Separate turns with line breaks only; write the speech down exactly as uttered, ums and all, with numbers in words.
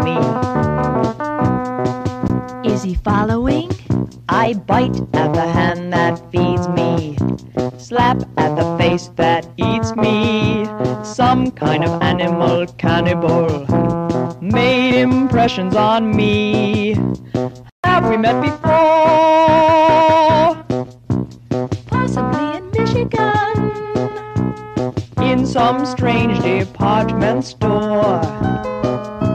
knee.
Is he following?
I bite at the hand that feeds me, slap at the face that eats me. Some kind of animal cannibal made impressions on me. Have we met before?
Possibly in Michigan,
In some strange department store.